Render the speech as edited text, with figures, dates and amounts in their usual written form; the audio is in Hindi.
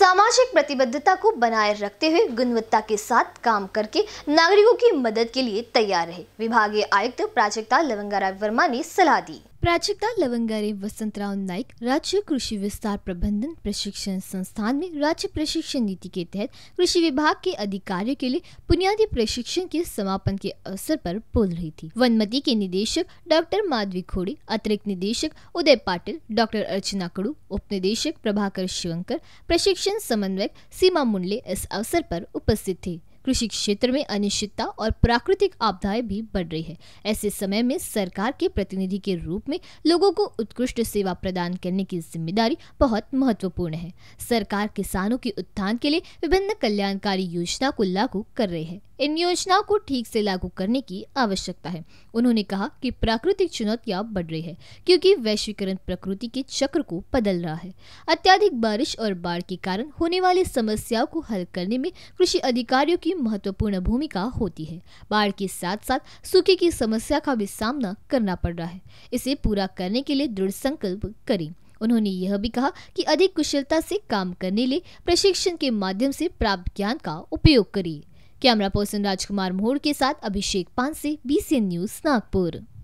सामाजिक प्रतिबद्धता को बनाए रखते हुए गुणवत्ता के साथ काम करके नागरिकों की मदद के लिए तैयार रहे, विभागीय आयुक्त प्राजक्ता लवंगाराव वर्मा ने सलाह दी। प्राजक्ता लवंगाराव वसंतराव नाइक राज्य कृषि विस्तार प्रबंधन प्रशिक्षण संस्थान में राज्य प्रशिक्षण नीति के तहत कृषि विभाग के अधिकारियों के लिए बुनियादी प्रशिक्षण के समापन के अवसर पर बोल रही थी। वनमती के निदेशक डॉक्टर माधवी खोड़े, अतिरिक्त निदेशक उदय पाटिल, डॉक्टर अर्चना कड़ू, उप निदेशक प्रभाकर शिवंकर, प्रशिक्षण समन्वयक सीमा मुंडले इस अवसर पर उपस्थित थे। कृषि क्षेत्र में अनिश्चितता और प्राकृतिक आपदाएं भी बढ़ रही है। ऐसे समय में सरकार के प्रतिनिधि के रूप में लोगों को उत्कृष्ट सेवा प्रदान करने की जिम्मेदारी बहुत महत्वपूर्ण है। सरकार किसानों के उत्थान के लिए विभिन्न कल्याणकारी योजना को लागू कर रही है। इन योजनाओं को ठीक से लागू करने की आवश्यकता है। उन्होंने कहा कि प्राकृतिक चुनौतियां बढ़ रही है क्योंकि वैश्वीकरण प्रकृति के चक्र को बदल रहा है। अत्यधिक बारिश और बाढ़ के कारण होने वाली समस्याओं को हल करने में कृषि अधिकारियों की महत्वपूर्ण भूमिका होती है। बाढ़ के साथ साथ सूखे की समस्या का भी सामना करना पड़ रहा है। इसे पूरा करने के लिए दृढ़ संकल्प करें। उन्होंने यह भी कहा कि अधिक कुशलता से काम करने लिए प्रशिक्षण के माध्यम से प्राप्त ज्ञान का उपयोग करिए। कैमरा पर्सन राजकुमार मोहड़ के साथ अभिषेक पान से INBCN न्यूज नागपुर।